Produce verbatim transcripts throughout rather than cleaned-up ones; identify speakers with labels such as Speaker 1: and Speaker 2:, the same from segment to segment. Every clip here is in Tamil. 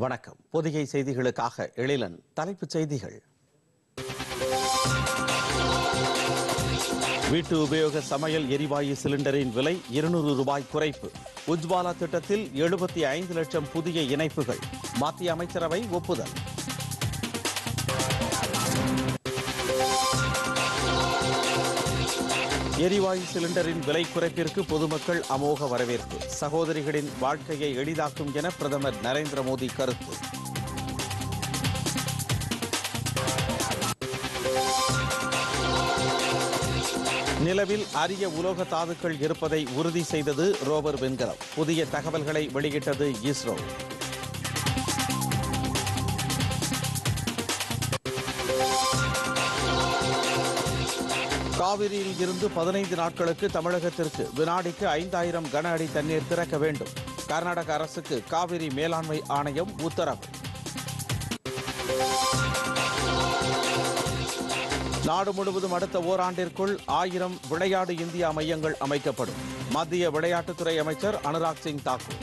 Speaker 1: வணக்கம். பொதிகை செய்திகளுக்காக எழிலன். தலைப்புச் செய்திகள். வீட்டு உபயோக சமையல் எரிவாயு சிலிண்டரின் விலை இருநூறு ரூபாய் குறைப்பு. உஜ்வாலா திட்டத்தில் எழுபத்தி ஐந்து லட்சம் புதிய இணைப்புகள். மத்திய அமைச்சரவை ஒப்புதல். எரிவாயு சிலிண்டரின் விலை குறைப்பிற்கு பொதுமக்கள் அமோக வரவேற்பு. சகோதரிகளின் வாழ்க்கையை எளிதாக்கும் என பிரதமர் நரேந்திர மோடி கருத்து. நிலவில் அரிய உலோக தாதுக்கள் இருப்பதை உறுதி செய்தது ரோவர் விண்கலம். புதிய தகவல்களை வெளியிட்டது இஸ்ரோ. காவிரியில் இருந்து பதினைந்து நாட்களுக்கு தமிழகத்திற்கு வினாடிக்கு ஐந்தாயிரம் கன அடி தண்ணீர் திறக்க வேண்டும். கர்நாடக அரசுக்கு காவிரி மேலாண்மை ஆணையம் உத்தரவு. நாடு முழுவதும் அடுத்த ஓராண்டிற்குள் ஆயிரம் விளையாடு இந்தியா மையங்கள் அமைக்கப்படும். மத்திய விளையாட்டுத்துறை அமைச்சர் அனுராக் சிங் தாக்கூர்.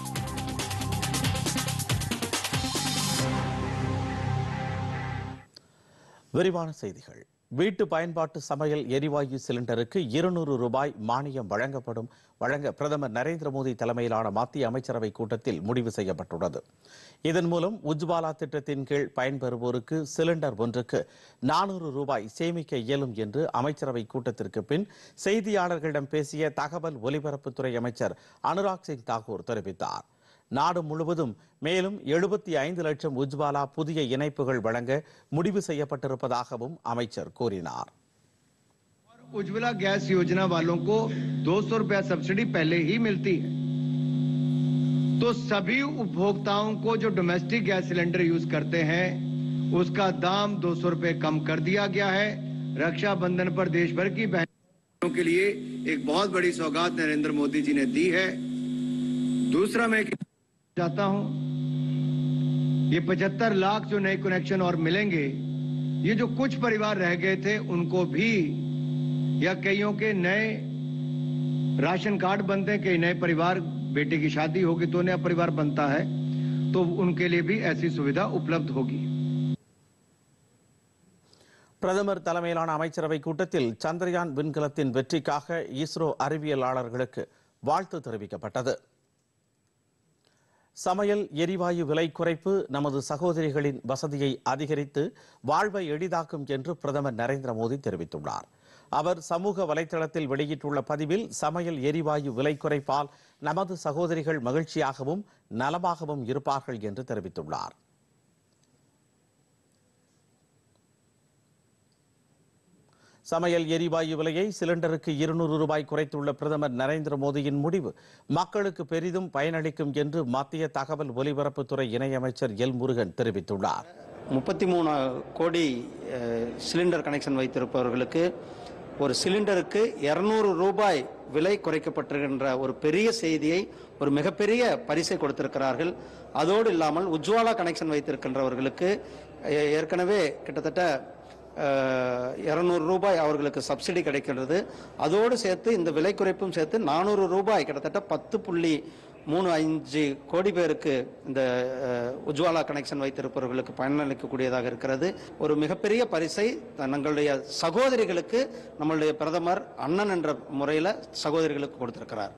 Speaker 1: விரிவான செய்திகள். வீட்டு பயன்பாட்டு சமையல் எரிவாயு சிலிண்டருக்கு இருநூறு ரூபாய் மானியம் வழங்கப்படும் வழங்க பிரதமர் நரேந்திர மோடி தலைமையிலான மத்திய அமைச்சரவை கூட்டத்தில் முடிவு செய்யப்பட்டுள்ளது. இதன் மூலம் உஜ்வாலா திட்டத்தின் கீழ் பயன்பெறுவோருக்கு சிலிண்டர் ஒன்றுக்கு நானூறு ரூபாய் சேமிக்க இயலும் என்று அமைச்சரவை கூட்டத்திற்கு பின் செய்தியாளர்களிடம் பேசிய தகவல் ஒலிபரப்புத்துறை அமைச்சர் அனுராக் சிங் தாக்கூர் தெரிவித்தார். நாடு முழுவதும் மேலும் எழுபத்தி ஐந்து லட்சம் உஜ்வாலா புதிய இணைப்புகள் வழங்க முடிவு செய்யப்பட்டிருப்பதாகவும் அமைச்சர் கூறினார்.
Speaker 2: उज्ज्वला गैस योजना वालों को दो सौ रुपया सब्सिडी पहले ही मिलती है, तो सभी उपभोक्ताओं को जो डोमेस्टिक गैस सिलेंडर यूज करते हैं उसका दाम दो सौ रुपए कम कर दिया गया है. रक्षाबंधन पर देश भर की बहनों के लिए एक बहुत बड़ी सौगात नरेंद्र मोदी जी ने दी है. दूसरा मैं चाहता हूं, ये पचहत्तर लाख जो नए कनेक्शन और मिलेंगे, ये जो कुछ परिवार रह गए थे उनको भी, या कईयों के नए राशन कार्ड बनते हैं, कई नए परिवार, बेटे की शादी होगी तो नया परिवार बनता है, तो उनके लिए भी ऐसी सुविधा उपलब्ध होगी.
Speaker 1: பிரதமர் தலைமையிலான அமைச்சரவை கூட்டத்தில் சந்திரயான் விண்கலத்தின் வெற்றிக்காக இஸ்ரோ அறிவியலாளர்களுக்கு வாழ்த்து தெரிவிக்கப்பட்டது. சமையல் எரிவாயு விலை குறைப்பு நமது சகோதரிகளின் வசதியை அதிகரித்து வாழ்வை எளிதாக்கும் என்று பிரதமர் நரேந்திர மோடி தெரிவித்துள்ளார். அவர் சமூக வலைதளத்தில் வெளியிட்டுள்ள பதிவில் சமையல் எரிவாயு விலை குறைப்பால் நமது சகோதரிகள் மகிழ்ச்சியாகவும் நலமாகவும் இருப்பார்கள் என்று தெரிவித்துள்ளார். சமையல் எரிவாயு விலையை சிலிண்டருக்கு இருநூறு ரூபாய் குறைத்துள்ள பிரதமர் நரேந்திர மோடியின் முடிவு மக்களுக்கு பெரிதும் பயனளிக்கும் என்று மத்திய தகவல் ஒலிபரப்புத்துறை இணையமைச்சர் எல் முருகன் தெரிவித்துள்ளார்.
Speaker 3: முப்பத்தி மூணு கோடி சிலிண்டர் கனெக்ஷன் வைத்திருப்பவர்களுக்கு ஒரு சிலிண்டருக்கு இருநூறு ரூபாய் விலை குறைக்கப்பட்டிருக்கின்ற ஒரு பெரிய செய்தியை, ஒரு மிகப்பெரிய பரிசை கொடுத்திருக்கிறார்கள். அதோடு இல்லாமல் உஜ்வாலா கனெக்ஷன் வைத்திருக்கின்றவர்களுக்கு ஏற்கனவே கிட்டத்தட்ட இருநூறு ரூபாய் அவர்களுக்கு சப்சிடி கிடைக்கிறது. அதோடு சேர்த்து இந்த விலை குறைப்பும் சேர்த்து நானூறு ரூபாய், கிட்டத்தட்ட பத்து புள்ளி மூணு அஞ்சு கோடி பேருக்கு இந்த உஜ்வாலா கனெக்ஷன் வைத்திருப்பவர்களுக்கு பயனளிக்கக்கூடியதாக இருக்கிறது. ஒரு மிகப்பெரிய பரிசை தங்களுடைய சகோதரிகளுக்கு நம்மளுடைய பிரதமர் அண்ணன் என்ற முறையில் சகோதரிகளுக்கு கொடுத்திருக்கிறார்.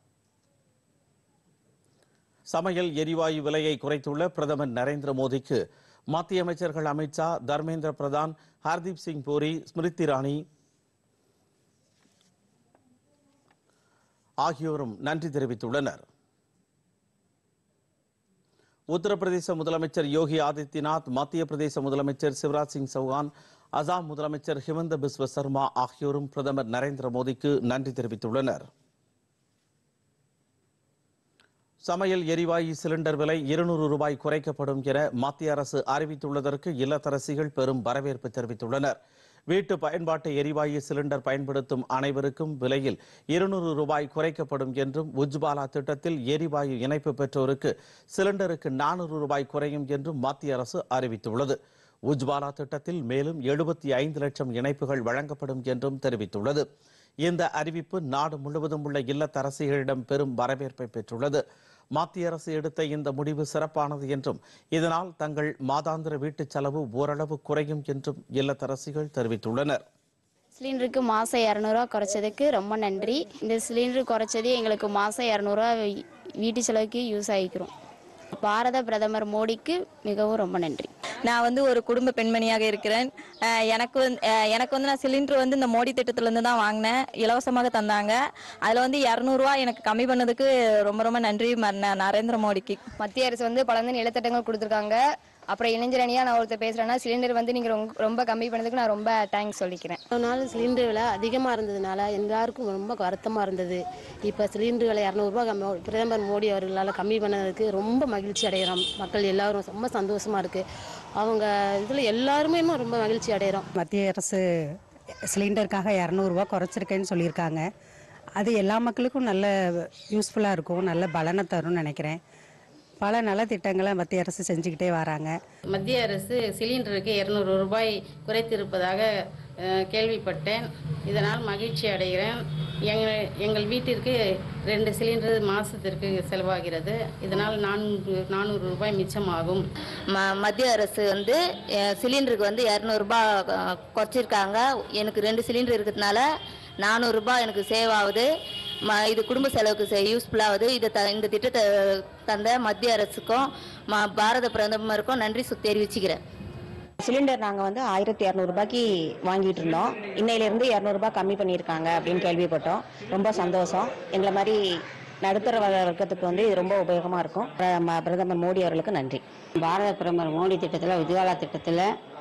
Speaker 1: சமையல் எரிவாயு விலையை குறைத்துள்ள பிரதமர் நரேந்திர மோடிக்கு மத்திய அமைச்சர்கள் அமித் ஷா, தர்மேந்திர பிரதான், ஹர்தீப் சிங் பூரி, ஸ்மிருதி இரானி ஆகியோரும் நன்றி தெரிவித்துள்ளனர். உத்தரப்பிரதேச முதலமைச்சர் யோகி ஆதித்யநாத், மத்திய பிரதேச முதலமைச்சர் சிவராஜ் சிங் சௌஹான், அசாம் முதலமைச்சர் ஹிமந்த பிஸ்வ சர்மா ஆகியோரும் பிரதமர் நரேந்திர மோடிக்கு நன்றி தெரிவித்துள்ளனர். சமையல் எரிவாயு சிலிண்டர் விலை இருநூறு ரூபாய் குறைக்கப்படும் என மத்திய அரசு அறிவித்துள்ளதற்கு இல்லத்தரசிகள் பெரும் வரவேற்பு தெரிவித்துள்ளனர். வீட்டு பயன்பாட்டு எரிவாயு சிலிண்டர் பயன்படுத்தும் அனைவருக்கும் விலையில் இருநூறு ரூபாய் குறைக்கப்படும் என்றும், உஜ்வாலா திட்டத்தில் எரிவாயு இணைப்பு பெற்றோருக்கு சிலிண்டருக்கு நானூறு ரூபாய் குறையும் என்றும் மத்திய அரசு அறிவித்துள்ளது. உஜ்வாலா திட்டத்தில் மேலும் எழுபத்தி ஐந்து லட்சம் இணைப்புகள் வழங்கப்படும் என்றும் தெரிவித்துள்ளது. இந்த அறிவிப்பு நாடு முழுவதும் உள்ள இல்லத்தரசிகளிடம் பெரும் வரவேற்பை பெற்றுள்ளது. மத்திய அரசு எடுத்த இந்த முடிவு சிறப்பானது என்றும் இதனால் தங்கள் மாதாந்திர வீட்டுச் செலவு ஓரளவு குறையும் என்றும் இல்லத்தரசிகள் தெரிவித்துள்ளனர்.
Speaker 4: சிலிண்டருக்கு மாதம் இரநூறுவா குறைச்சதுக்கு ரொம்ப நன்றி. இந்த சிலிண்டர் குறைச்சது எங்களுக்கு மாதம் இரநூறுவா வீட்டு செலவுக்கு யூஸ் ஆகிக்கிறோம். பாரத பிரதமர் மோடிக்கு மிகவும் ரொம்ப நன்றி.
Speaker 5: நான் வந்து ஒரு குடும்ப பெண்மணியாக இருக்கிறேன். எனக்கு வந்து எனக்கு வந்து நான் சிலிண்டர் வந்து இந்த மோடி திட்டத்திலேருந்து தான் வாங்கினேன். இலவசமாக தந்தாங்க. அதில் வந்து இரநூறுவா எனக்கு கம்மி பண்ணதுக்கு ரொம்ப ரொம்ப நன்றி நரேந்திர மோடிக்கு.
Speaker 6: மத்திய அரசு வந்து பல வந்து நிலத்திட்டங்கள் கொடுத்துருக்காங்க. அப்புறம் இளைஞரணியாக நான் ஒருத்தர் பேசுகிறேன்னா சிலிண்டர் வந்து நீங்கள் ரொம்ப ரொம்ப கம்மி பண்ணதுக்கு நான் ரொம்ப தேங்க்ஸ் சொல்லிக்கிறேன்.
Speaker 7: ஒரு நாள் சிலிண்டர் விலை அதிகமாக இருந்ததுனால எல்லாருக்கும் ரொம்ப வருத்தமாக இருந்தது. இப்போ சிலிண்டர் விலை இரநூறுபா கம்மி பிரதமர் மோடி அவர்களால் கம்மி பண்ணதுக்கு ரொம்ப மகிழ்ச்சி அடைகிறோம். மக்கள் எல்லாரும் ரொம்ப சந்தோஷமாக இருக்குது. அவங்க இதில் எல்லாருமே ரொம்ப மகிழ்ச்சி அடைகிறோம்.
Speaker 8: மத்திய அரசு சிலிண்டருக்காக இரநூறுவா குறைச்சிருக்கேன்னு சொல்லியிருக்காங்க. அது எல்லா மக்களுக்கும் நல்ல யூஸ்ஃபுல்லாக இருக்கும், நல்ல பலனை தரும்னு நினைக்கிறேன். பல நலத்திட்டங்களை மத்திய அரசு செஞ்சுக்கிட்டே வராங்க.
Speaker 9: மத்திய அரசு சிலிண்டருக்கு இருநூறு ரூபாய் குறைத்திருப்பதாக கேள்விப்பட்டேன். இதனால் மகிழ்ச்சி அடைகிறேன். எங்கள் எங்கள் வீட்டிற்கு ரெண்டு சிலிண்டர் மாதத்திற்கு செலவாகிறது. இதனால் நானூறு நானூறு ரூபாய் மிச்சமாகும்.
Speaker 10: ம மத்திய அரசு வந்து சிலிண்டருக்கு வந்து இரநூறுபா குறைச்சிருக்காங்க. எனக்கு ரெண்டு சிலிண்டர் இருக்கிறதுனால நானூறுரூபா எனக்கு சேவ் ஆகுது. ம இது குடும்ப செலவுக்கு யூஸ்ஃபுல்லாகுது. இதை த இந்த திட்டத்தை தந்த மத்திய அரசுக்கும் ம பாரத பிரதமருக்கும் நன்றி தெரிவிச்சுக்கிறேன்.
Speaker 11: சிலிண்டர் நாங்கள் வந்து ஆயிரத்தி இரநூறுபாய்க்கு வாங்கிட்டு இருந்தோம். இன்னையிலேருந்து இரநூறுபா கம்மி பண்ணியிருக்காங்க அப்படின்னு கேள்விப்பட்டோம். ரொம்ப சந்தோஷம். எங்களை மாதிரி நடுத்தர வர்க்கத்துக்கு வந்து இது ரொம்ப உபயோகமாக இருக்கும். பிரதமர் மோடி அவர்களுக்கு நன்றி.
Speaker 12: பாரத பிரதமர் மோடி திட்டத்தில் உஜ்வாலா திட்டத்தில்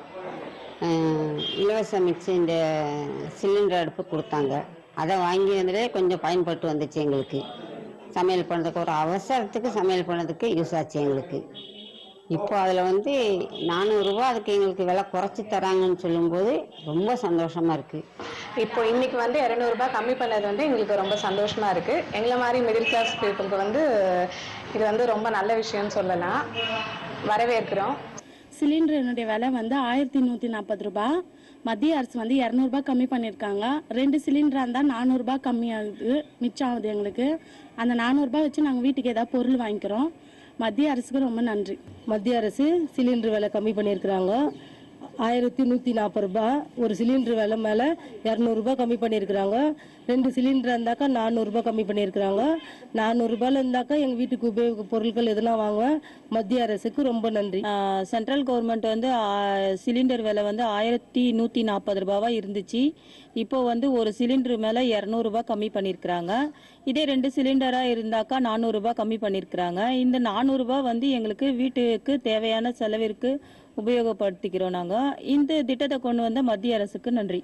Speaker 12: இலவச மிக்சி இந்த சிலிண்டர் அடுப்பு கொடுத்தாங்க. அதை வாங்கி வந்துட்டு கொஞ்சம் பயன்பட்டு வந்துச்சு. எங்களுக்கு சமையல் பண்ணுறதுக்கு ஒரு அவசரத்துக்கு சமையல் பண்ணதுக்கு யூஸ் ஆச்சு எங்களுக்கு. இப்போ அதில் வந்து நானூறுரூவா அதுக்கு எங்களுக்கு விலை குறைச்சி தராங்கன்னு சொல்லும்போது ரொம்ப சந்தோஷமாக இருக்குது.
Speaker 13: இப்போ இன்றைக்கி வந்து இரநூறுபா கம்மி பண்ணது வந்து எங்களுக்கு ரொம்ப சந்தோஷமாக இருக்குது. எங்களை மாதிரி மிடில் கிளாஸ் பீப்புளுக்கு வந்து இது வந்து ரொம்ப நல்ல விஷயம்னு சொல்லலாம். வரவேற்கிறோம்.
Speaker 14: சிலிண்டரினுடைய விலை வந்து ஆயிரத்தி நூற்றி நாற்பது ரூபாய். மத்திய அரசு வந்து இரநூறுபா கம்மி பண்ணியிருக்காங்க. ரெண்டு சிலிண்டராக இருந்தால் நானூறுரூபா கம்மியாகுது, மிச்சம் ஆகுது எங்களுக்கு. அந்த நானூறுரூபா வச்சு நாங்கள் வீட்டுக்கு ஏதாவது பொருள் வாங்கிக்கிறோம். மத்திய அரசுக்கு ரொம்ப நன்றி.
Speaker 15: மத்திய அரசு சிலிண்டர் விலை கம்மி பண்ணியிருக்கிறாங்க. ஆயிரத்தி நூற்றி நாற்பது ரூபாய் ஒரு சிலிண்டர் விலை மேலே இரநூறுபா கம்மி பண்ணியிருக்கிறாங்க. ரெண்டு சிலிண்டர் இருந்தாக்கா நானூறுரூபா கம்மி பண்ணியிருக்கிறாங்க. நானூறுரூபாயில் இருந்தாக்கா எங்கள் வீட்டுக்கு உபயோக பொருட்கள் எதுனா வாங்குவேன். மத்திய அரசுக்கு ரொம்ப நன்றி.
Speaker 5: சென்ட்ரல் கவர்மெண்ட் வந்து சிலிண்டர் விலை வந்து ஆயிரத்தி நூற்றி நாற்பது ரூபாவாக இருந்துச்சு. இப்போ வந்து ஒரு சிலிண்டர் மேலே இரநூறுபா கம்மி பண்ணியிருக்கிறாங்க. இதே ரெண்டு சிலிண்டராக இருந்தாக்கா நானூறுரூபா கம்மி பண்ணியிருக்கிறாங்க. இந்த நானூறுரூபா வந்து எங்களுக்கு வீட்டுக்கு தேவையான செலவிற்கு உபயோகப்படுத்திக்கிறோம். நாங்கள் இந்த திட்டத்தை கொண்டு வந்த மத்திய அரசுக்கு நன்றி.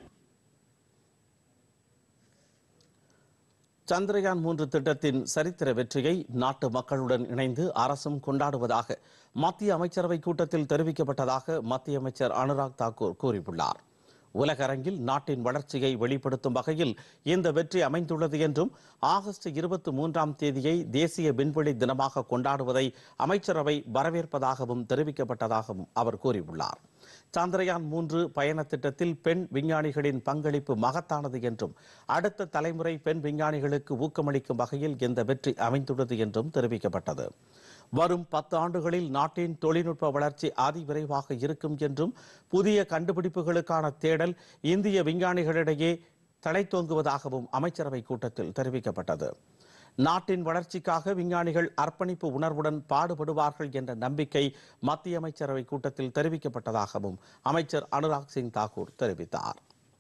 Speaker 1: சந்திரயான் மூன்று திட்டத்தின் சரித்திர வெற்றியை நாட்டு மக்களுடன் இணைந்து அரசும் கொண்டாடுவதாக மத்திய அமைச்சரவை கூட்டத்தில் தெரிவிக்கப்பட்டதாக மத்திய அமைச்சர் அனுராக் தாக்கூர் கூறியுள்ளார். உலகரங்கில் நாட்டின் வளர்ச்சியை வெளிப்படுத்தும் வகையில் இந்த வெற்றி அமைந்துள்ளது என்றும் ஆகஸ்ட் இருபத்தி மூன்றாம் தேதியை தேசிய விண்வெளி தினமாக கொண்டாடுவதை அமைச்சரவை வரவேற்பதாகவும் தெரிவிக்கப்பட்டதாகவும் அவர் கூறியுள்ளார். சந்திரயான் மூன்று பயண திட்டத்தில் பெண் விஞ்ஞானிகளின் பங்களிப்பு மகத்தானது என்றும் அடுத்த தலைமுறை பெண் விஞ்ஞானிகளுக்கு ஊக்கமளிக்கும் வகையில் இந்த வெற்றி அமைந்துள்ளது என்றும் தெரிவிக்கப்பட்டது. வரும் பத்து ஆண்டுகளில் நாட்டின் தொழில்நுட்ப வளர்ச்சி அதிவிரைவாக இருக்கும் என்றும் புதிய கண்டுபிடிப்புகளுக்கான தேடல் இந்திய விஞ்ஞானிகளிடையே தழைத்தோங்குவதாகவும் அமைச்சரவை கூட்டத்தில் தெரிவிக்கப்பட்டது. நாட்டின் வளர்ச்சிக்காக விஞ்ஞானிகள் அர்ப்பணிப்பு உணர்வுடன் பாடுபடுவார்கள் என்ற நம்பிக்கை மத்திய அமைச்சரவை கூட்டத்தில் தெரிவிக்கப்பட்டதாகவும் அமைச்சர் அனுராக் சிங் தாக்கூர் தெரிவித்தார்.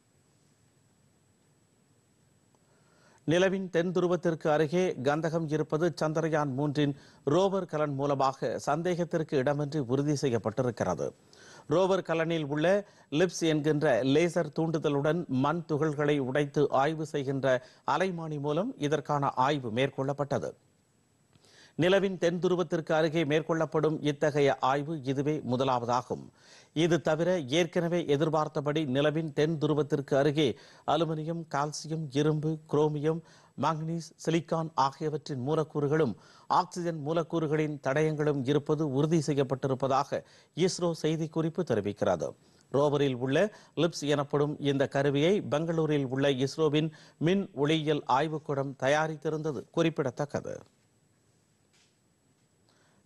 Speaker 1: நிலவின் தென் துருவத்திற்கு அருகே கந்தகம் இருப்பது சந்திரயான் மூன்றின் ரோவர் கலன் மூலமாக சந்தேகத்திற்கு இடமின்றி உறுதி செய்யப்பட்டிருக்கிறது. ரோவர் கலனில் உள்ள லிப்ஸ் என்கின்ற லேசர் தூண்டுதலுடன் மண் துகள்களை உடைத்து ஆய்வு செய்கின்ற அலைமானி மூலம் இதற்கான ஆய்வு மேற்கொள்ளப்பட்டது. நிலவின் தென் துருவத்திற்கு அருகே மேற்கொள்ளப்படும் இத்தகைய ஆய்வு இதுவே முதலாவதாகும். இது தவிர ஏற்கனவே எதிர்பார்த்தபடி நிலவின் தென் துருவத்திற்கு அருகே அலுமினியம், கால்சியம், இரும்பு, குரோமியம், மாங்கனீஸ், சிலிக்கான் ஆகியவற்றின் மூலக்கூறுகளும் ஆக்சிஜன் மூலக்கூறுகளின் தடயங்களும் இருப்பது உறுதி செய்யப்பட்டிருப்பதாக இஸ்ரோ செய்திக்குறிப்பு தெரிவிக்கிறது. ரோவரில் உள்ள லிப்ஸ் எனப்படும் இந்த கருவியை பெங்களூரில் உள்ள இஸ்ரோவின் மின் ஒளியியல் ஆய்வுக்கூடம் தயாரித்திருந்தது குறிப்பிடத்தக்கது.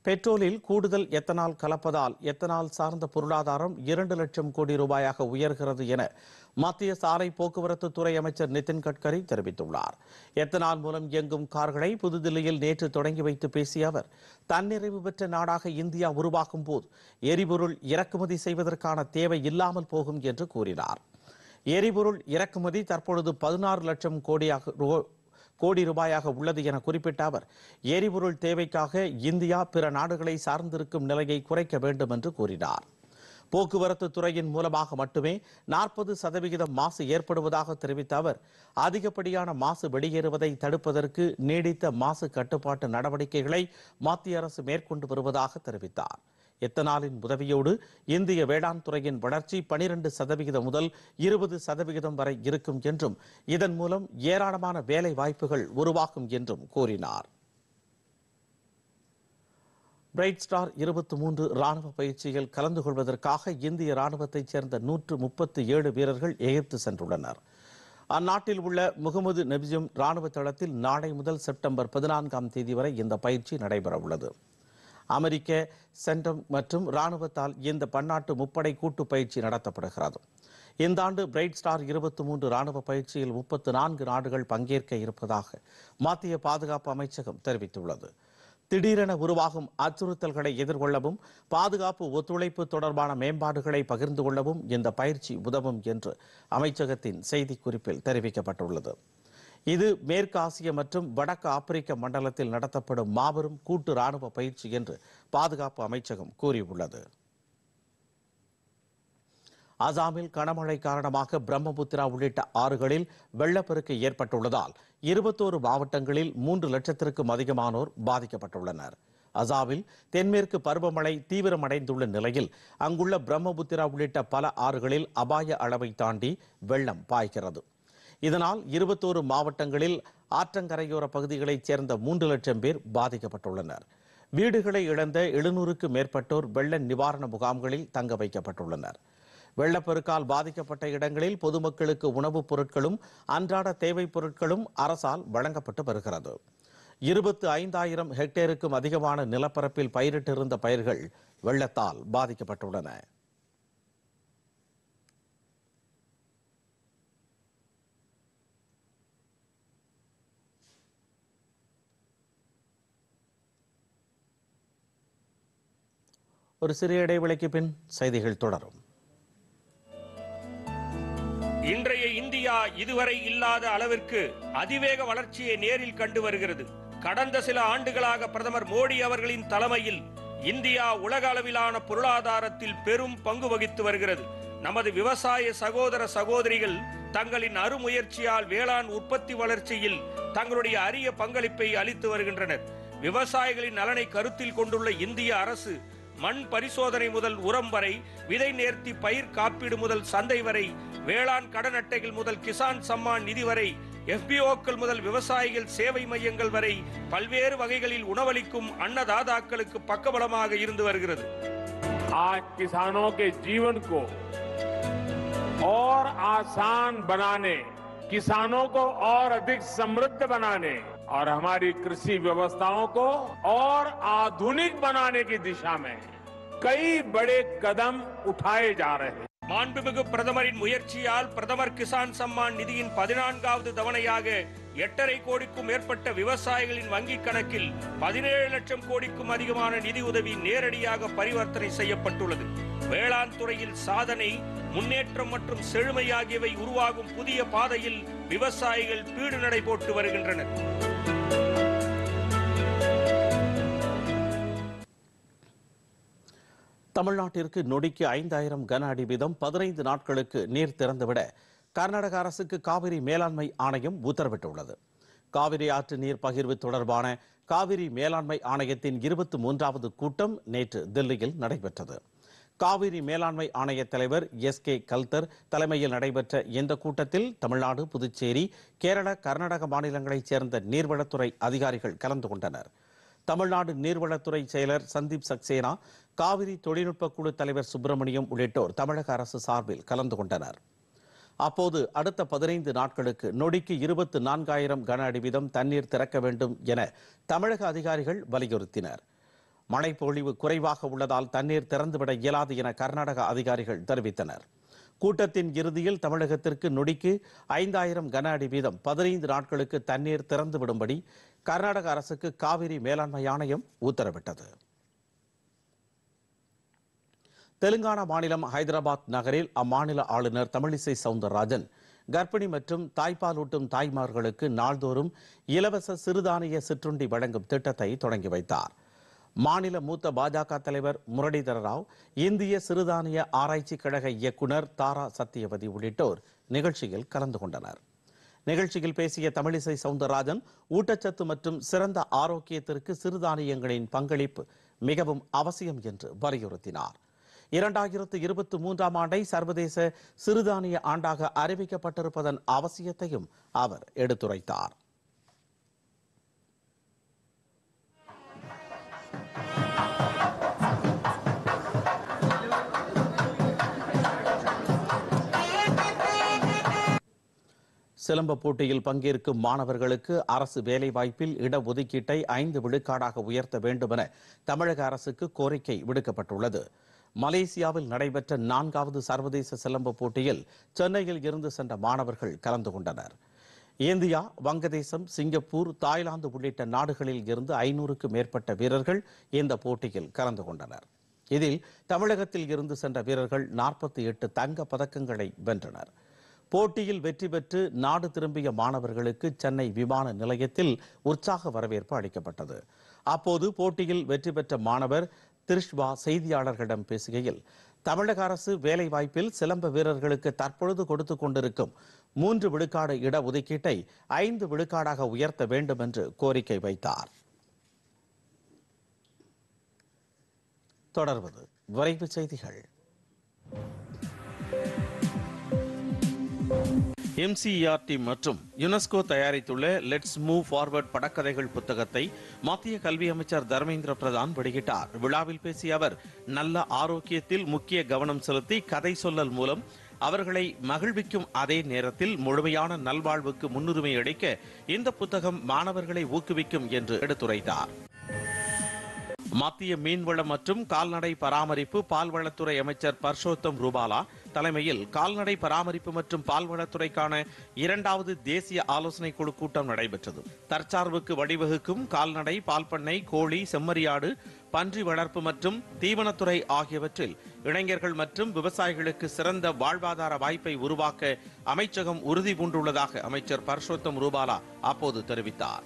Speaker 1: பெட்ரோலில் கூடுதல் எத்தனால் கலப்பதால் எத்தனால் சார்ந்த பொருளாதாரம் இரண்டு லட்சம் கோடி ரூபாயாக உயர்கிறது என மத்திய சாலை போக்குவரத்து துறை அமைச்சர் நிதின் கட்கரி தெரிவித்துள்ளார். எத்தனால் மூலம் இயங்கும் கார்களை புதுதில்லியில் நேற்று தொடங்கி வைத்து பேசிய அவர், தன்னிறைவு பெற்ற நாடாக இந்தியா உருவாகும் போது எரிபொருள் இறக்குமதி செய்வதற்கான தேவை இல்லாமல் போகும் என்று கூறினார். எரிபொருள் இறக்குமதி தற்பொழுது பதினாறு லட்சம் கோடியாக கோடி ரூபாயாக உள்ளது என குறிப்பிட்ட அவர், எரிபொருள் தேவைக்காக இந்தியா பிற நாடுகளை சார்ந்திருக்கும் நிலையை குறைக்க வேண்டும் என்று கூறினார். போக்குவரத்து துறையின் மூலமாக மட்டுமே நாற்பது சதவிகிதம் மாசு ஏற்படுவதாக தெரிவித்த அவர், அதிகப்படியான மாசு வெளியேறுவதை தடுப்பதற்கு நீடித்த மாசு கட்டுப்பாட்டு நடவடிக்கைகளை மத்திய அரசு மேற்கொண்டு வருவதாக தெரிவித்தார். எத்தனாலின் உதவியோடு இந்திய வேளாண் துறையின் வளர்ச்சி பனிரெண்டு சதவிகிதம் முதல் இருபது சதவிகிதம் வரை இருக்கும் என்றும், இதன் மூலம் ஏராளமான வேலை வாய்ப்புகள் உருவாகும் என்றும் கூறினார். பிரைட் ஸ்டார் இருபத்தி மூன்று ராணுவ பயிற்சியில் கலந்து கொள்வதற்காக இந்திய ராணுவத்தைச் சேர்ந்த நூற்று முப்பத்தி ஏழு வீரர்கள் எகிப்து சென்றுள்ளனர். அந்நாட்டில் உள்ள முகமது நபிஜும் ராணுவ தளத்தில் நாளை முதல் செப்டம்பர் பதினான்காம் தேதி வரை இந்த பயிற்சி நடைபெறவுள்ளது. அமெரிக்க சென்டம் மற்றும் ராணுவத்தால் இந்த பன்னாட்டு முப்படை கூட்டு பயிற்சி நடத்தப்படுகிறது. இந்த ஆண்டு பிரைட் ஸ்டார் இருபத்தி மூன்று ராணுவ பயிற்சியில் முப்பத்தி நான்கு நாடுகள் பங்கேற்க இருப்பதாக மத்திய பாதுகாப்பு அமைச்சகம் தெரிவித்துள்ளது. திடீரென உருவாகும் அச்சுறுத்தல்களை எதிர்கொள்ளவும் பாதுகாப்பு ஒத்துழைப்பு தொடர்பான மேம்பாடுகளை பகிர்ந்து கொள்ளவும் இந்த பயிற்சி உதவும் என்று அமைச்சகத்தின் செய்திக்குறிப்பில் தெரிவிக்கப்பட்டுள்ளது. இது மேற்கு ஆசிய மற்றும் வடக்கு ஆப்பிரிக்க மண்டலத்தில் நடத்தப்படும் மாபெரும் கூட்டு ராணுவ பயிற்சி என்று பாதுகாப்பு அமைச்சகம் கூறியுள்ளது. அசாமில் கனமழை காரணமாக பிரம்மபுத்திரா உள்ளிட்ட ஆறுகளில் வெள்ளப்பெருக்கு ஏற்பட்டுள்ளதால் இருபத்தோரு மாவட்டங்களில் மூன்று லட்சத்திற்கும் அதிகமானோர் பாதிக்கப்பட்டுள்ளனர். அசாமில் தென்மேற்கு பருவமழை தீவிரமடைந்துள்ள நிலையில் அங்குள்ள பிரம்மபுத்திரா உள்ளிட்ட பல ஆறுகளில் அபாய அளவை தாண்டி வெள்ளம் பாய்கிறது. இதனால் இருபத்தோரு மாவட்டங்களில் ஆற்றங்கரையோர பகுதிகளைச் சேர்ந்த மூன்று லட்சம் பேர் பாதிக்கப்பட்டுள்ளனர். வீடுகளை இழந்த எழுநூறுக்கும் மேற்பட்டோர் வெள்ள நிவாரண முகாம்களில் தங்க வைக்கப்பட்டுள்ளனர். வெள்ளப்பெருக்கால் பாதிக்கப்பட்ட இடங்களில் பொதுமக்களுக்கு உணவுப் பொருட்களும் அன்றாட தேவைப் பொருட்களும் அரசால் வழங்கப்பட்டு வருகிறது. இருபத்தி ஐந்தாயிரம் ஹெக்டேருக்கும் அதிகமான நிலப்பரப்பில் பயிரிட்டிருந்த பயிர்கள் வெள்ளத்தால் பாதிக்கப்பட்டுள்ளன. ஒரு சிறிய இடைவெளிக்கு பின் செய்திகள் தொடரும்.
Speaker 16: இன்றைய இந்தியா இதுவரை இல்லாத அளவிற்கு அதிவேக வளர்ச்சியை நேரில் கண்டு வருகிறது. கடந்த சில ஆண்டுகளாக பிரதமர் மோடி அவர்களின் தலைமையில் இந்தியா உலக அளவிலான பொருளாதாரத்தில் பெரும் பங்கு வகித்து வருகிறது. நமது விவசாய சகோதர சகோதரிகள் தங்களின் அருமுயற்சியால் வேளாண் உற்பத்தி வளர்ச்சியில் தங்களுடைய அரிய பங்களிப்பை அளித்து வருகின்றனர். விவசாயிகளின் நலனை கருத்தில் கொண்டுள்ள இந்திய அரசு மண் பரிசோதனை முதல் உரம் வரை, விதை நேர்த்தி பயிர் காப்பீடு முதல் சந்தை வரை, வேளாண் கடன் அட்டைகள் முதல் கிசான் சம்மான் நிதி வரை, எஃபிஓக்கள் முதல் விவசாயிகள் சேவை மையங்கள் வரை பல்வேறு வகைகளில் உணவளிக்கும் அன்னதாதாக்களுக்கு பக்கபலமாக இருந்து வருகிறது.
Speaker 17: आज किसानों के जीवन को और आसान बनाने, किसानों को और अधिक समृद्ध बनाने और हमारी कृषि व्यवस्थाओं को और आधुनिक बनाने की दिशा में कई बड़े कदम उठाए जा रहे हैं.
Speaker 16: மாண்புமிகு பிரதமரின் முயற்சியால் பிரதமர் கிசான் சம்மான் நிதியின் பதினான்காவது தவணையாக எட்டரை கோடிக்கும் மேற்பட்ட விவசாயிகளின் வங்கிக் கணக்கில் பதினேழு லட்சம் கோடிக்கும் அதிகமான நிதி உதவி நேரடியாக பரிவர்த்தனை செய்யப்பட்டுள்ளது. வேளாண் துறையில் சாதனை, முன்னேற்றம் மற்றும் செழுமை ஆகியவை உருவாகும் புதிய பாதையில் விவசாயிகள் பீடு நடை போட்டு வருகின்றனர்.
Speaker 1: தமிழ்நாட்டிற்கு நொடிக்கு ஐந்தாயிரம் கன அடி வீதம் பதினைந்து நாட்களுக்கு நீர் திறந்துவிட கர்நாடக அரசுக்கு காவிரி மேலாண்மை ஆணையம் உத்தரவிட்டுள்ளது. காவிரி ஆற்று நீர் பகிர்வு தொடர்பான காவிரி மேலாண்மை ஆணையத்தின் இருபத்தி மூன்றாவது கூட்டம் நேற்று தில்லியில் நடைபெற்றது. காவிரி மேலாண்மை ஆணைய தலைவர் எஸ் கே கல்தர் தலைமையில் நடைபெற்ற இந்த கூட்டத்தில் தமிழ்நாடு, புதுச்சேரி, கேரள, கர்நாடக மாநிலங்களைச் சேர்ந்த நீர்வளத்துறை அதிகாரிகள் கலந்து கொண்டனர். தமிழ்நாடு நீர்வளத்துறை செயலர் சந்தீப் சக்சேனா, காவிரி தொழில்நுட்ப குழு தலைவர் சுப்பிரமணியம் உள்ளிட்டோர் தமிழக அரசு சார்பில் கலந்து கொண்டனர். அப்போது அடுத்த பதினைந்து நாட்களுக்கு நொடிக்கு இருபத்தி நான்காயிரம் கன அடி வீதம் தண்ணீர் திறக்க வேண்டும் என தமிழக அதிகாரிகள் வலியுறுத்தினர். மழைப்பொழிவு குறைவாக உள்ளதால் தண்ணீர் திறந்துவிட இயலாது என கர்நாடக அதிகாரிகள் தெரிவித்தனர். கூட்டத்தின் இறுதியில் தமிழகத்திற்கு நொடிக்கு ஐந்தாயிரம் கன அடி வீதம் பதினைந்து நாட்களுக்கு தண்ணீர் திறந்துவிடும்படி கர்நாடக அரசுக்கு காவிரி மேலாண்மை ஆணையம் உத்தரவிட்டது. தெலுங்கானா மாநிலம் ஹைதராபாத் நகரில் அம்மாநில ஆளுநர் தமிழிசை சவுந்தரராஜன் கர்ப்பிணி மற்றும் தாய்ப்பாலூட்டும் தாய்மார்களுக்கு நாள்தோறும் இலவச சிறுதானிய சிற்றுண்டி வழங்கும் திட்டத்தை தொடங்கி வைத்தார். மாநில மூத்த பாஜக தலைவர் முரளிதர ராவ், இந்திய சிறுதானிய ஆராய்ச்சி கழக இயக்குநர் தாரா சத்தியவதி உள்ளிட்டோர் நிகழ்ச்சியில் கலந்து கொண்டனர். நிகழ்ச்சியில் பேசிய தமிழிசை சவுந்தரராஜன், ஊட்டச்சத்து மற்றும் சிறந்த ஆரோக்கியத்திற்கு சிறுதானியங்களின் பங்களிப்பு மிகவும் அவசியம் என்று வலியுறுத்தினார். இரண்டாயிரத்து இருபத்தி மூன்றாம் ஆண்டை சர்வதேச சிறுதானிய ஆண்டாக அறிவிக்கப்பட்டிருப்பதன் அவசியத்தையும் அவர் எடுத்துரைத்தார். சிலம்ப போட்டியில் பங்கேற்கும் மாணவர்களுக்கு அரசு வேலைவாய்ப்பில் இடஒதுக்கீட்டை ஐந்து விழுக்காடாக உயர்த்த வேண்டும் என தமிழக அரசுக்கு கோரிக்கை விடுக்கப்பட்டுள்ளது. மலேசியாவில் நடைபெற்ற நான்காவது சர்வதேச சிலம்ப போட்டியில் சென்னையில் இருந்து சென்ற மாணவர்கள் கலந்து கொண்டனர். இந்தியா, வங்கதேசம், சிங்கப்பூர், தாய்லாந்து உள்ளிட்ட நாடுகளில் இருந்து ஐநூறுக்கும் மேற்பட்ட வீரர்கள் இந்த போட்டியில் கலந்து கொண்டனர். இதில் தமிழகத்தில் இருந்து சென்ற வீரர்கள் நாற்பத்தி எட்டு தங்க பதக்கங்களை வென்றனர். போட்டியில் வெற்றி பெற்று நாடு திரும்பிய மாணவர்களுக்கு சென்னை விமான நிலையத்தில் உற்சாக வரவேற்பு அளிக்கப்பட்டது. அப்போது போட்டியில் வெற்றி பெற்ற மாணவர் திரிஷ்வா செய்தியாளர்களிடம் பேசுகையில், தமிழக அரசு வேலைவாய்ப்பில் சிலம்ப வீரர்களுக்கு தற்பொழுது கொடுத்துக் கொண்டிருக்கும் மூன்று விழுக்காடு இடஒதுக்கீட்டை ஐந்து விழுக்காடாக உயர்த்த வேண்டும் என்று கோரிக்கை வைத்தார். தொடர்வது விரைவு செய்திகள். எம்சிஇஆர்டி மற்றும் யுனெஸ்கோ தயாரித்துள்ள லெட்ஸ் மூவ் ஃபார்வர்ட் படக்கதைகள் புத்தகத்தை மத்திய கல்வி அமைச்சர் தர்மேந்திர பிரதான் வெளியிட்டார். விழாவில் பேசிய அவர், நல்ல ஆரோக்கியத்தில் முக்கிய கவனம் செலுத்தி கதை சொல்லல் மூலம் அவர்களை மகிழ்விக்கும் அதே நேரத்தில் முழுமையான நல்வாழ்வுக்கு முன்னுரிமை அளிக்க இந்த புத்தகம் மாணவர்களை ஊக்குவிக்கும் என்று எடுத்துரைத்தார். மத்திய மீன்வளம் மற்றும் கால்நடை பராமரிப்பு பால்வளத்துறை அமைச்சர் பர்ஷோத்தம் ரூபாலா தலைமையில் கால்நடை பராமரிப்பு மற்றும் பால்வளத்துறைக்கான இரண்டாவது தேசிய ஆலோசனை குழு கூட்டம் நடைபெற்றது. தற்சார்புக்கு வழிவகுக்கும் கால்நடை, பால்பண்ணை, கோழி, செம்மறியாடு, பன்றி வளர்ப்பு மற்றும் தீவனத்துறை ஆகியவற்றில் இளைஞர்கள் மற்றும் விவசாயிகளுக்கு சிறந்த வாழ்வாதார வாய்ப்பை உருவாக்க அமைச்சகம் உறுதி பூண்டுள்ளதாக அமைச்சர் பர்ஷோத்தம் ரூபாலா அப்போது தெரிவித்தார்.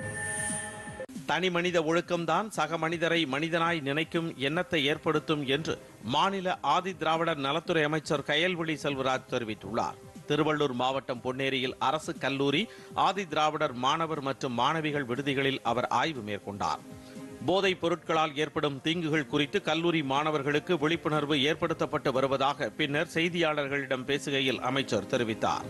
Speaker 1: தனி மனித ஒழுக்கம்தான் சக மனிதரை மனிதனாய் நினைக்கும் எண்ணத்தை ஏற்படுத்தும் என்று மாநில ஆதி திராவிடர் நலத்துறை அமைச்சர் கயல்விழி செல்வராஜ் தெரிவித்துள்ளார். திருவள்ளூர் மாவட்டம் பொன்னேரியில் அரசு கல்லூரி ஆதி திராவிடர் மாணவர் மற்றும் மாணவிகள் விடுதிகளில் அவர் ஆய்வு மேற்கொண்டார். போதைப் பொருட்களால் ஏற்படும் தீங்குகள் குறித்து கல்லூரி மாணவர்களுக்கு விழிப்புணர்வு ஏற்படுத்தப்பட்டு வருவதாக பின்னர் செய்தியாளர்களிடம் பேசுகையில் அமைச்சர் தெரிவித்தார்.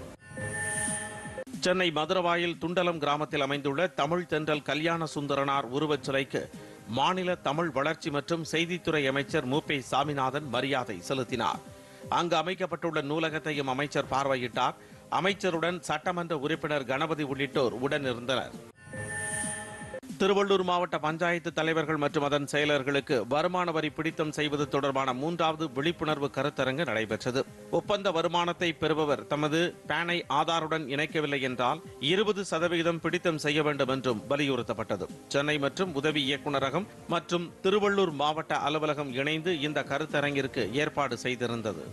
Speaker 1: சென்னை மதுரவாயில் துண்டலம் கிராமத்தில் அமைந்துள்ள தமிழ் தென்றல் கல்யாண சுந்தரனார் உருவச் சிலைக்கு மாநில தமிழ் வளர்ச்சி மற்றும் செய்தித்துறை அமைச்சர் மு பே சாமிநாதன் மரியாதை செலுத்தினார். அங்கு அமைக்கப்பட்டுள்ள நூலகத்தையும் அமைச்சர் பார்வையிட்டார். அமைச்சருடன் சட்டமன்ற உறுப்பினர் கணபதி உள்ளிட்டோர் உடனிருந்தனர். திருவள்ளூர் மாவட்ட பஞ்சாயத்து தலைவர்கள் மற்றும் அதன் செயலர்களுக்கு வருமான வரி பிடித்தம் செய்வது தொடர்பான மூன்றாவது விழிப்புணர்வு கருத்தரங்கு நடைபெற்றது. ஒப்பந்த வருமானத்தை பெறுபவர் தமது பேனை ஆதாருடன் இணைக்கவில்லை என்றால் இருபது சதவீதம் பிடித்தம் செய்ய வேண்டும் என்றும் வலியுறுத்தப்பட்டது. சென்னை மற்றும் உதவி இயக்குநரகம் மற்றும் திருவள்ளூர் மாவட்ட அலுவலகம் இணைந்து இந்த கருத்தரங்கிற்கு ஏற்பாடு செய்திருந்தது.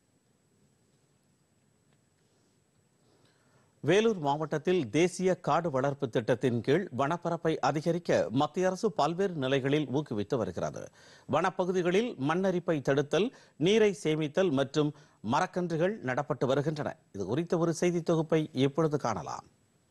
Speaker 1: வேலூர் மாவட்டத்தில் தேசிய காடு வளர்ப்பு திட்டத்தின் கீழ் வனப்பரப்பை அதிகரிக்க மத்திய அரசு பல்வேறு நிலைகளில் ஊக்குவித்து வருகிறது. வனப்பகுதிகளில் மண்ணரிப்பை தடுத்தல், நீரை சேமித்தல் மற்றும் மரக்கன்றுகள் நடப்பட்டு வருகின்றன. இது குறித்த ஒரு செய்தி தொகுப்பை இப்பொழுது காணலாம்.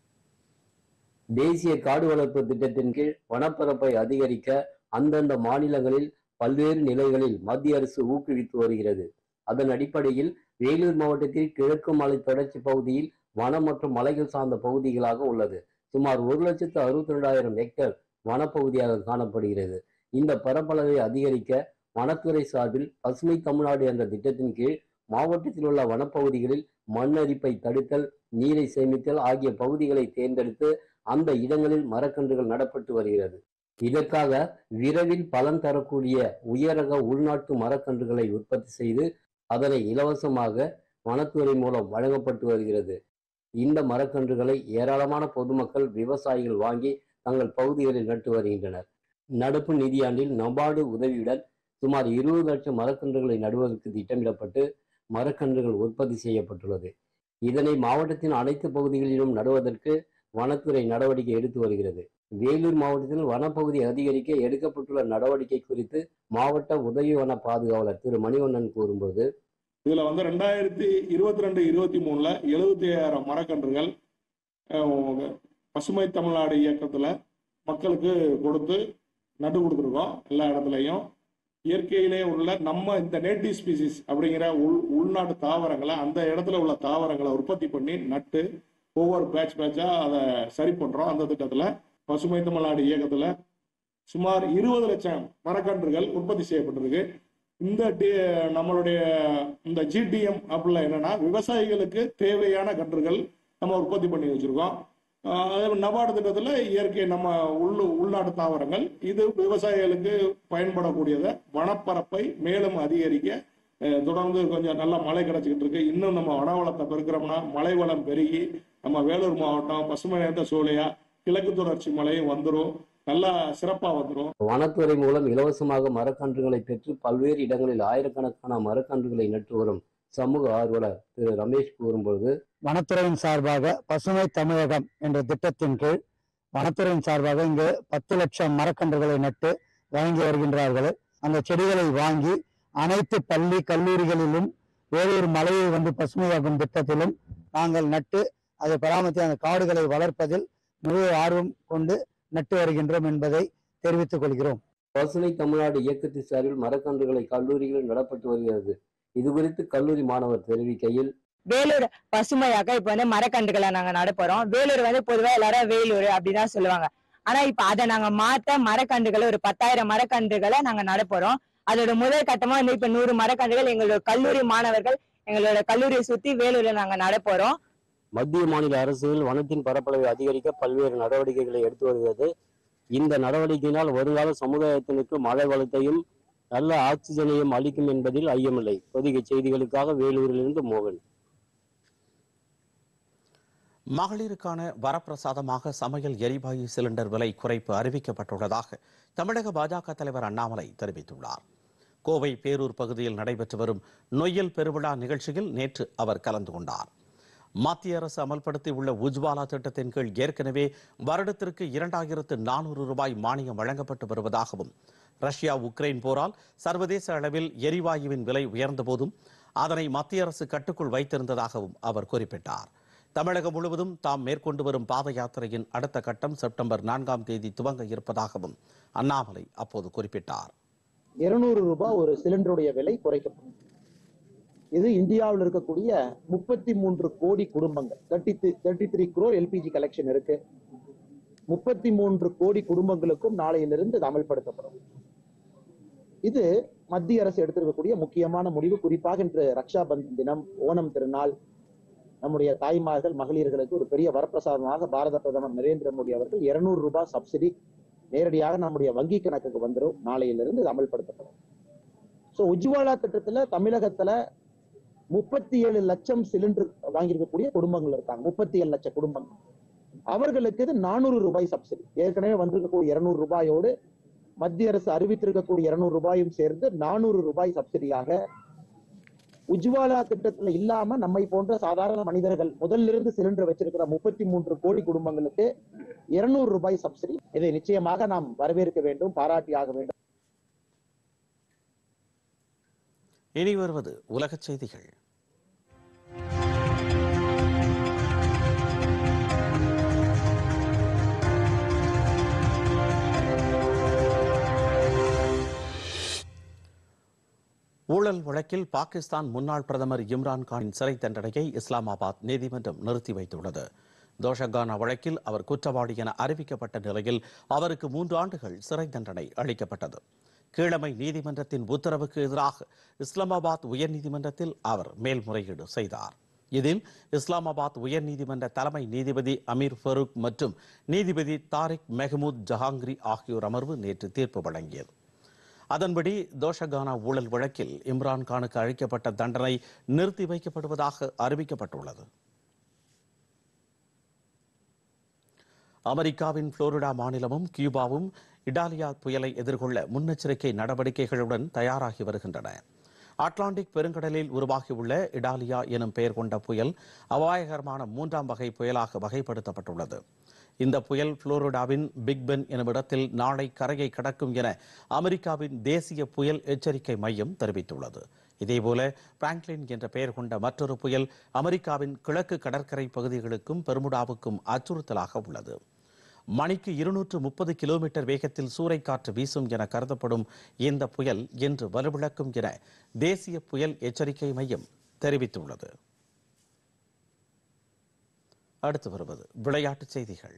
Speaker 18: தேசிய காடு வளர்ப்பு திட்டத்தின் கீழ் வனப்பரப்பை அதிகரிக்க அந்தந்த மாநிலங்களில் பல்வேறு நிலைகளில் மத்திய அரசு ஊக்குவித்து வருகிறது. அதன் அடிப்படையில் வேலூர் மாவட்டத்தில் கிழக்கு மலை தொடர்ச்சி பகுதியில் வனம் மற்றும் மலைகள் சார்ந்த பகுதிகளாக உள்ளது. சுமார் ஒரு லட்சத்து அறுபத்தி ரெண்டாயிரம் ஹெக்டேர் வனப்பகுதியாக காணப்படுகிறது. இந்த பரப்பளவை அதிகரிக்க வனத்துறை சார்பில் பசுமை தமிழ்நாடு என்ற திட்டத்தின் கீழ் மாவட்டத்தில் உள்ள வனப்பகுதிகளில் மண்ணரிப்பை தடுத்தல், நீரை சேமித்தல் ஆகிய பகுதிகளை தேர்ந்தெடுத்து அந்த இடங்களில் மரக்கன்றுகள் நடப்பட்டு வருகிறது. இதற்காக விரைவில் பலன் தரக்கூடிய உயரக உள்நாட்டு மரக்கன்றுகளை உற்பத்தி செய்து அதனை இலவசமாக வனத்துறை மூலம் வழங்கப்பட்டு வருகிறது. இந்த மரக்கன்றுகளை ஏராளமான பொதுமக்கள் விவசாயிகள் வாங்கி தங்கள் பகுதிகளில் நட்டு வருகின்றனர். நடப்பு நிதியாண்டில் நபார்டு உதவியுடன் சுமார் இருபது லட்சம் மரக்கன்றுகளை நடுவதற்கு திட்டமிடப்பட்டு மரக்கன்றுகள் உற்பத்தி செய்யப்பட்டுள்ளது. இதனை மாவட்டத்தின் அனைத்து பகுதிகளிலும் நடுவதற்கு வனத்துறை நடவடிக்கை எடுத்து வருகிறது. வேலூர் மாவட்டத்தில் வனப்பகுதி அதிகரிக்க எடுக்கப்பட்டுள்ள நடவடிக்கை குறித்து மாவட்ட உதவி வன பாதுகாவலர் திரு மணிவண்ணன் கூறும்போது,
Speaker 19: இதுல வந்து ரெண்டாயிரத்தி இருபத்தி ரெண்டு இருபத்தி மூணுல எழுபத்தி ஐயாயிரம் மரக்கன்றுகள் பசுமை தமிழ்நாடு இயக்கத்துல மக்களுக்கு கொடுத்து நட்டு கொடுத்துருக்கோம். எல்லா இடத்துலையும் இயற்கையிலே உள்ள நம்ம இந்த நேட்டிவ் ஸ்பீசிஸ் அப்படிங்கிற உள் உள்நாட்டு தாவரங்களை அந்த இடத்துல உள்ள தாவரங்களை உற்பத்தி பண்ணி நட்டு ஒவ்வொரு பேட்ச் பேட்சா அதை சரி பண்றோம். அந்த திட்டத்துல பசுமை தமிழ்நாடு இயக்கத்துல சுமார் இருபது லட்சம் மரக்கன்றுகள் உற்பத்தி செய்யப்பட்டிருக்கு. இந்த நம்மளுடைய இந்த ஜிடிஎம் அப்படின்னா என்னன்னா விவசாயிகளுக்கு தேவையான கன்றுகள் நம்ம உற்பத்தி பண்ணி வச்சிருக்கோம். அதே நபார்டு திட்டத்துல இயற்கை நம்ம உள் உள்நாட்டு தாவரங்கள் இது விவசாயிகளுக்கு பயன்படக்கூடியதை வனப்பரப்பை மேலும் அதிகரிக்க தொடர்ந்து கொஞ்சம் நல்லா மழை கிடைச்சிக்கிட்டு இருக்கு. இன்னும் நம்ம வனவளத்தை பெருக்கிறோம்னா மழை வளம் பெருகி நம்ம வேலூர் மாவட்டம் பசுமை நிறைந்த சோலையா கிழக்கு தொடர்ச்சி மலையும் வந்துடும், நல்லா சிறப்பா வந்துடும்.
Speaker 18: வனத்துறை மூலம் இலவசமாக மரக்கன்றுகளை பெற்று பல்வேறு இடங்களில் ஆயிரக்கணக்கான மரக்கன்றுகளை நட்டு வரும் சமூக ஆர்வலர் திரு ரமேஷ் கூறும்போது,
Speaker 20: வனத்துறையின் சார்பாக பசுமை தமிழகம் என்ற திட்டத்தின் கீழ் வனத்துறையின் சார்பாக இங்கு பத்து லட்சம் மரக்கன்றுகளை நட்டு வழங்கி வருகின்றார்கள். அந்த செடிகளை வாங்கி அனைத்து பள்ளி கல்லூரிகளிலும் வேறொரு மலையை வந்து பசுமையாக்கும் திட்டத்திலும் நாங்கள் நட்டு அதை பராமரித்து அந்த காடுகளை வளர்ப்பதில் முழு ஆர்வம் கொண்டு நட்டு வருகின்றோம் என்பதை தெரிவித்துக் கொள்கிறோம்.
Speaker 18: பசுமை தமிழ்நாடு இயக்கத்தின் சார்பில் மரக்கன்றுகளை கல்லூரிகளில் நடப்பட்டு வருகிறது. இது குறித்து கல்லூரி மாணவர் தெரிவிக்கையில்,
Speaker 21: வேலூர் பசுமையாக இப்ப வந்து மரக்கன்றுகளை நாங்க நடப்போறோம். வேலூர் வந்து பொதுவா எல்லாரும் வேலூர் அப்படிதான் சொல்லுவாங்க. ஆனா இப்ப அதை நாங்க மாத்த மரக்கன்றுகளை ஒரு பத்தாயிரம் மரக்கன்றுகளை நாங்க நடப்போறோம். அதோட முதல் கட்டமா வந்து இப்ப நூறு மரக்கன்றுகள் எங்களோட கல்லூரி மாணவர்கள் எங்களோட கல்லூரியை சுத்தி வேலூர்ல நாங்க நடப்போறோம்.
Speaker 18: மத்திய மாநில அரசுகள் வனத்தின் பரப்பளவை அதிகரிக்க பல்வேறு நடவடிக்கைகளை எடுத்து வருகிறது. இந்த நடவடிக்கையினால் வருங்கால சமுதாயத்தினருக்கு மழை வளத்தையும் நல்ல ஆக்சிஜனையும் அளிக்கும் என்பதில் ஐயமில்லை. பொதிகை செய்திகளுக்காக வேலூரிலிருந்து மோகன்.
Speaker 1: மகளிருக்கான வரப்பிரசாதமாக சமையல் எரிவாயு சிலிண்டர் விலை குறைப்பு அறிவிக்கப்பட்டுள்ளதாக தமிழக பாஜக தலைவர் அண்ணாமலை தெரிவித்துள்ளார். கோவை பேரூர் பகுதியில் நடைபெற்று வரும் நொய்யல் பெருவிழா நிகழ்ச்சியில் நேற்று அவர் கலந்து கொண்டார். மத்திய அரசு அமல்படுத்தியுள்ள உஜ்வாலா திட்டத்தின் கீழ் ஏற்கனவே வருடத்திற்கு இரண்டாயிரத்து நானூறு ரூபாய் மானியம் வழங்கப்பட்டு வருவதாகவும், ரஷ்யா உக்ரைன் போரால் சர்வதேச அளவில் எரிவாயுவின் விலை உயர்ந்த போதும் அதனை மத்திய அரசு கட்டுக்குள் வைத்திருந்ததாகவும் அவர் குறிப்பிட்டார். தமிழகம் முழுவதும் தாம் மேற்கொண்டு வரும் பாத யாத்திரையின் அடுத்த கட்டம் செப்டம்பர் நான்காம் தேதி துவங்க இருப்பதாகவும் அண்ணாமலை அப்போது குறிப்பிட்டார்.
Speaker 22: இருநூறு ரூபாய் ஒரு சிலிண்டருடைய விலை குறைக்கப்படும். இது இந்தியாவில் இருக்கக்கூடிய முப்பத்தி மூன்று கோடி குடும்பங்கள், thirty thirty three crore LPG collection இருக்கு. முப்பத்தி மூன்று கோடி குடும்பங்களுக்கும் நாளையிலிருந்து இது அமல்படுத்தப்படும். இது மத்திய அரசு எடுத்திருக்கக்கூடிய முக்கியமான முடிவு. குறிப்பாக இன்று ரக்ஷா பந்தன் தினம், ஓணம் திருநாள், நம்முடைய தாய்மார்கள் மகளிர்களுக்கு ஒரு பெரிய வரப்பிரசாதமாக பாரத பிரதமர் நரேந்திர மோடி அவர்கள் இருநூறு ரூபாய் சப்சிடி நேரடியாக நம்முடைய வங்கி கணக்குக்கு வந்துடும். நாளையிலிருந்து இது அமல்படுத்தப்படும். ஸோ உஜ்வாலா திட்டத்துல தமிழகத்துல முப்பத்தி ஏழு லட்சம் சிலிண்டர் வாங்கியிருக்கக்கூடிய குடும்பங்கள் இருக்காங்க. முப்பத்தி ஏழு லட்சம் குடும்பங்கள், அவர்களுக்கு இது நானூறு ரூபாய் சப்சிடி. ஏற்கனவே வந்திருக்கக்கூடிய இருநூறு ரூபாயோடு மத்திய அரசு அறிவித்திருக்கக்கூடிய இருநூறு ரூபாயும் சேர்ந்து நானூறு ரூபாய் சப்சிடியாக உஜ்வாலா திட்டத்துல இல்லாம நம்மை போன்ற சாதாரண மனிதர்கள் முதல்ல இருந்து சிலிண்டர் வச்சிருக்கிற முப்பத்தி மூன்று கோடி குடும்பங்களுக்கு இருநூறு ரூபாய் சப்சிடி. இதை நிச்சயமாக நாம் வரவேற்க வேண்டும், பாராட்டியாக வேண்டும்.
Speaker 1: இனி வருவது உலகச் செய்திகள். ஊழல் வழக்கில் பாகிஸ்தான் முன்னாள் பிரதமர் இம்ரான்கானின் சிறை தண்டனையை இஸ்லாமாபாத் நீதிமன்றம் நிறுத்தி வைத்துள்ளது. தோஷகானா வழக்கில் அவர் குற்றவாளி என அறிவிக்கப்பட்ட நிலையில் அவருக்கு மூன்று ஆண்டுகள் சிறை தண்டனை அளிக்கப்பட்டது. கீழமை நீதிமன்றத்தின் உத்தரவுக்கு எதிராக இஸ்லாமாபாத் உயர்நீதிமன்றத்தில் அவர் மேல்முறையீடு செய்தார். இதில் இஸ்லாமாபாத் உயர்நீதிமன்ற தலைமை நீதிபதி அமீர் ஃபரூக் மற்றும் நீதிபதி தாரிக் மெஹமூத் ஜஹாங்கிரி ஆகியோர் அமர்வு நேற்று தீர்ப்பு வழங்கியது. அதன்படி தோஷகானா ஊழல் வழக்கில் இம்ரான்கானுக்கு அளிக்கப்பட்ட தண்டனை நிறுத்தி வைக்கப்படுவதாக அறிவிக்கப்பட்டுள்ளது. அமெரிக்காவின் புளோரிடா மாநிலமும் கியூபாவும் இடாலியா புயலை எதிர்கொள்ள முன்னெச்சரிக்கை நடவடிக்கைகளுடன் தயாராகி வருகின்றன. அட்லாண்டிக் பெருங்கடலில் உருவாகியுள்ள இடாலியா எனும் பெயர் கொண்ட புயல் அபாயகரமான மூன்றாம் வகை புயலாக வகைப்படுத்தப்பட்டுள்ளது. இந்த புயல் புளோரிடாவின் பிக் பென் எனும் இடத்தில் நாளை கரையை கடக்கும் என அமெரிக்காவின் தேசிய புயல் எச்சரிக்கை மையம் தெரிவித்துள்ளது. இதேபோல பிராங்க்லின் என்ற பெயர் கொண்ட மற்றொரு புயல் அமெரிக்காவின் கிழக்கு கடற்கரை பகுதிகளுக்கும் பெர்முடாவுக்கும் அச்சுறுத்தலாக உள்ளது. மணிக்கு இருநூற்று முப்பது கிலோமீட்டர் வேகத்தில் சூறைக்காற்று வீசும் என கருதப்படும் இந்த புயல் இன்று வலுவிழக்கும் என தேசிய புயல் எச்சரிக்கை மையம் தெரிவித்துள்ளது. அடுத்து வருவது விளையாட்டுச் செய்திகள்.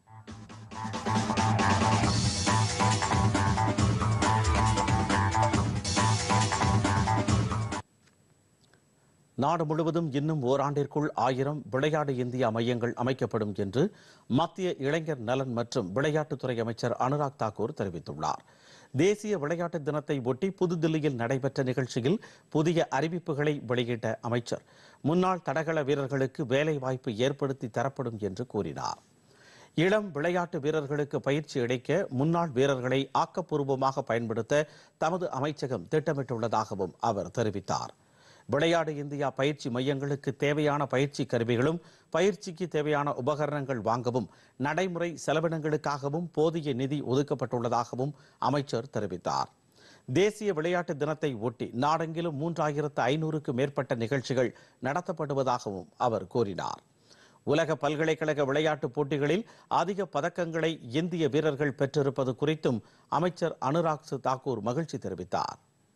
Speaker 1: நாடு முழுவதும் இன்னும் ஓராண்டிற்குள் ஆயிரம் விளையாடு இந்தியா மையங்கள் அமைக்கப்படும் என்று மத்திய இளைஞர் நலன் மற்றும் விளையாட்டுத்துறை அமைச்சர் அனுராக் தாக்கூர் தெரிவித்துள்ளார். தேசிய விளையாட்டு தினத்தை ஒட்டி புதுதில்லியில் நடைபெற்ற நிகழ்ச்சியில் புதிய அறிவிப்புகளை வெளியிட்ட அமைச்சர் முன்னாள் தடகள வீரர்களுக்கு வேலை வாய்ப்பு ஏற்படுத்தி தரப்படும் என்று கூறினார். இளம் விளையாட்டு வீரர்களுக்கு பயிற்சி அளிக்க முன்னாள் வீரர்களை ஆக்கப்பூர்வமாக பயன்படுத்த தமது அமைச்சகம் திட்டமிட்டுள்ளதாகவும் அவர் தெரிவித்தார். விளையாடு இந்தியா பயிற்சி மையங்களுக்கு தேவையான பயிற்சி கருவிகளும் பயிற்சிக்கு தேவையான உபகரணங்கள் வாங்கவும் நடைமுறை செலவினங்களுக்காகவும் போதிய நிதி ஒதுக்கப்பட்டுள்ளதாகவும் அமைச்சர் தெரிவித்தார். தேசிய விளையாட்டு தினத்தை ஒட்டி நாடெங்கிலும் மூன்றாயிரத்து ஐநூறுக்கு மேற்பட்ட நிகழ்ச்சிகள் நடத்தப்படுவதாகவும் அவர் கூறினார். உலக பல்கலைக்கழக விளையாட்டுப் போட்டிகளில் அதிக பதக்கங்களை இந்திய வீரர்கள் பெற்றிருப்பது குறித்தும் அமைச்சர் அனுராக் தாக்கூர் மகிழ்ச்சி தெரிவித்தார்.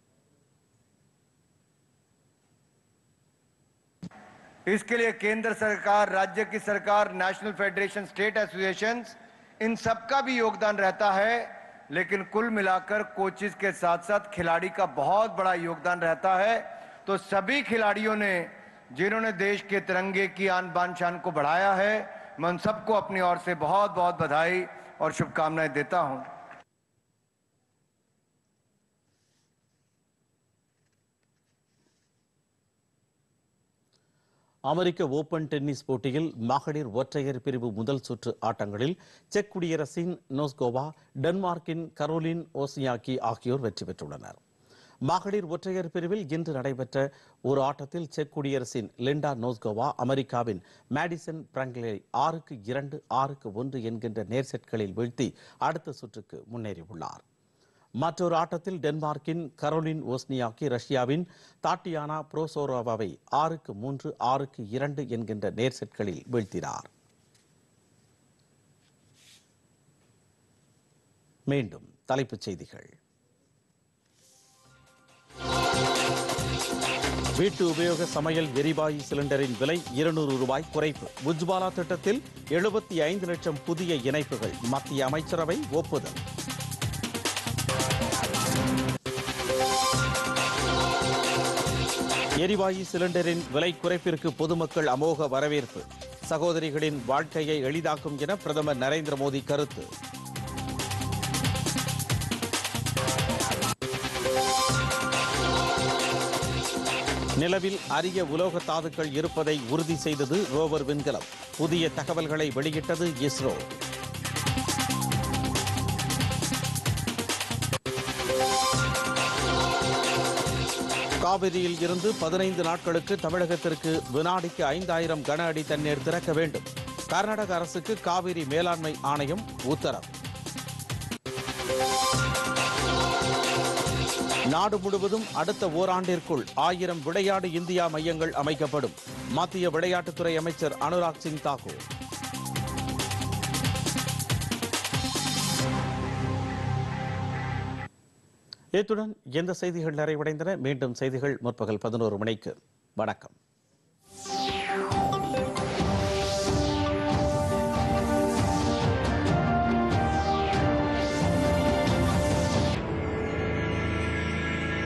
Speaker 2: इसके लिए केंद्र सरकार, राज्य की सरकार, नेशनल फेडरेशन, स्टेट एसोसिएशंस, इन सबका भी योगदान रहता है. लेकिन कुल मिलाकर कोचेस के साथ साथ खिलाड़ी का बहुत बड़ा योगदान रहता है. तो सभी खिलाड़ियों ने जिन्होंने देश के तिरंगे की आन बान शान को बढ़ाया है, मैं उन सबको अपनी ओर से बहुत बहुत बधाई और शुभकामनाएं देता हूं.
Speaker 1: அமெரிக்க ஓபன் டென்னிஸ் போட்டியில் மகளிர் ஒற்றையர் பிரிவு முதல் சுற்று ஆட்டங்களில் செக் குடியரசின் நோஸ்கோவா, டென்மார்க்கின் கரோலின் ஓஸ்னியாக்கி ஆகியோர் வெற்றி பெற்றுள்ளனர். மகளிர் ஒற்றையர் பிரிவில் இன்று நடைபெற்ற ஒரு ஆட்டத்தில் செக் குடியரசின் லிண்டா நோஸ்கோவா அமெரிக்காவின் மேடிசன் பிராங்க்லை ஆறுக்கு இரண்டு ஆறுக்கு ஒன்று என்கின்ற நேர் செட்களில் வீழ்த்தி அடுத்த சுற்றுக்கு முன்னேறியுள்ளார். மற்றொரு ஆட்டத்தில் டென்மார்க்கின் கரோலின் ஓஸ்னியாக்கி ரஷ்யாவின் தாட்டியானா புரோசோரோவாவை ஆறுக்கு மூன்று ஆறுக்கு இரண்டு என்கின்ற நேர் செட்களில் வீழ்த்தினார். மீண்டும் தலைப்புச் செய்திகள். வீட்டு உபயோக சமையல் எரிவாயு சிலிண்டரின் விலை இருநூறு ரூபாய் குறைப்பு. உஜ்வாலா திட்டத்தில் எழுபத்தி ஐந்து லட்சம் புதிய இணைப்புகள். மத்திய அமைச்சரவை ஒப்புதல். எரிவாயு சிலிண்டரின் விலை குறைப்பிற்கு பொதுமக்கள் அமோக வரவேற்பு. சகோதரிகளின் வாழ்க்கையை எளிதாக்கும் என பிரதமர் நரேந்திர மோடி கருத்து. நிலவில் அரிய உலோக தாதுக்கள் இருப்பதை உறுதி செய்தது ரோவர் விண்கலம். புதிய தகவல்களை வெளியிட்டது இஸ்ரோ. காவிரியில் இருந்து பதினைந்து நாட்களுக்கு தமிழகத்திற்கு வினாடிக்கு ஐந்தாயிரம் கன அடி தண்ணீர் திறக்க வேண்டும். கர்நாடக அரசுக்கு காவிரி மேலாண்மை ஆணையம் உத்தரவு. நாடு முழுவதும் அடுத்த ஓராண்டிற்குள் ஆயிரம் விளையாடு இந்தியா மையங்கள் அமைக்கப்படும். மத்திய விளையாட்டுத்துறை அமைச்சர் அனுராக் சிங் தாக்கூர். இத்துடன் இந்த செய்திகள் நிறைவடைந்தன. மீண்டும் செய்திகள் முற்பகல் பதினோரு மணிக்கு. வணக்கம்.